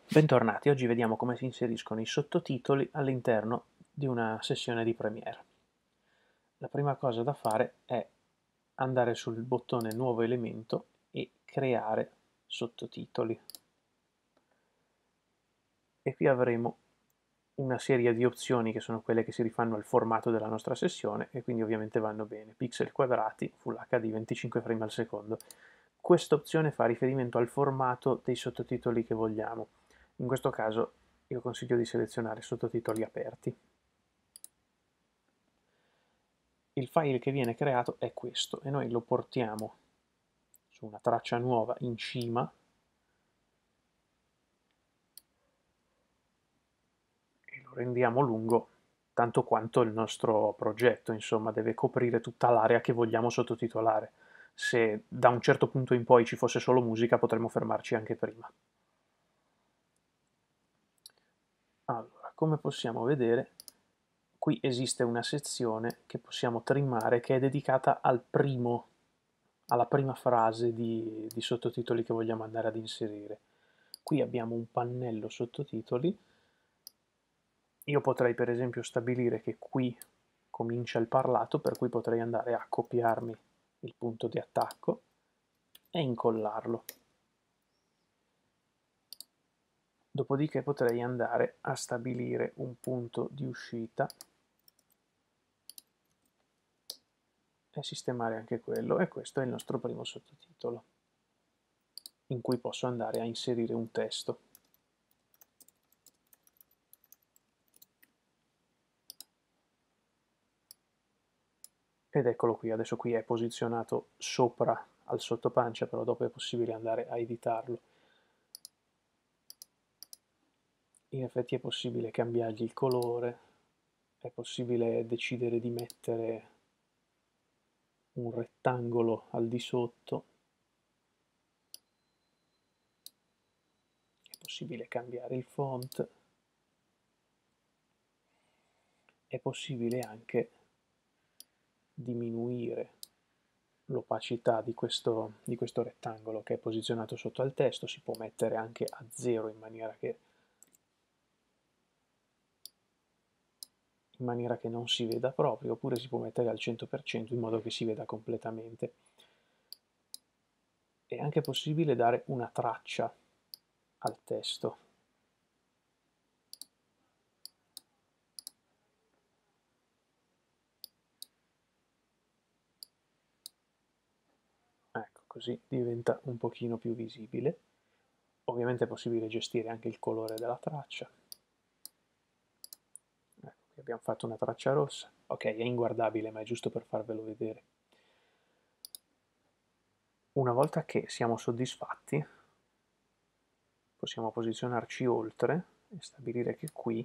Bentornati, oggi vediamo come si inseriscono i sottotitoli all'interno di una sessione di Premiere. La prima cosa da fare è andare sul bottone Nuovo elemento e creare sottotitoli. E qui avremo una serie di opzioni che sono quelle che si rifanno al formato della nostra sessione e quindi ovviamente vanno bene. Pixel quadrati, Full HD 25 frame al secondo. Questa opzione fa riferimento al formato dei sottotitoli che vogliamo. In questo caso io consiglio di selezionare sottotitoli aperti. Il file che viene creato è questo e noi lo portiamo su una traccia nuova in cima e lo rendiamo lungo tanto quanto il nostro progetto, insomma, deve coprire tutta l'area che vogliamo sottotitolare. Se da un certo punto in poi ci fosse solo musica potremmo fermarci anche prima. Allora, come possiamo vedere, qui esiste una sezione che possiamo trimmare che è dedicata alla prima frase di sottotitoli che vogliamo andare ad inserire. Qui abbiamo un pannello sottotitoli. Io potrei per esempio stabilire che qui comincia il parlato, per cui potrei andare a copiarmi il punto di attacco e incollarlo. Dopodiché potrei andare a stabilire un punto di uscita e sistemare anche quello, e questo è il nostro primo sottotitolo, in cui posso andare a inserire un testo. Ed eccolo qui, adesso qui è posizionato sopra al sottopancia, però dopo è possibile andare a editarlo. In effetti è possibile cambiargli il colore, è possibile decidere di mettere un rettangolo al di sotto, è possibile cambiare il font, è possibile anche diminuire l'opacità di questo rettangolo che è posizionato sotto al testo, si può mettere anche a 0 in maniera che non si veda proprio, oppure si può mettere al 100% in modo che si veda completamente. È anche possibile dare una traccia al testo. Ecco, così diventa un pochino più visibile. Ovviamente è possibile gestire anche il colore della traccia. Ecco, qui abbiamo fatto una traccia rossa. Ok, è inguardabile, ma è giusto per farvelo vedere. Una volta che siamo soddisfatti, possiamo posizionarci oltre e stabilire che qui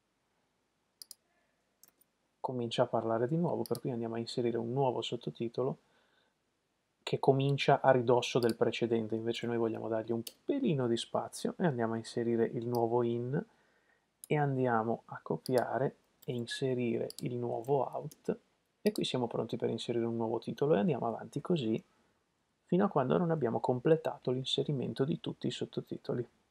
comincia a parlare di nuovo, per cui andiamo a inserire un nuovo sottotitolo che comincia a ridosso del precedente, invece noi vogliamo dargli un pelino di spazio e andiamo a inserire il nuovo in e andiamo a copiare e inserire il nuovo out e qui siamo pronti per inserire un nuovo titolo e andiamo avanti così fino a quando non abbiamo completato l'inserimento di tutti i sottotitoli.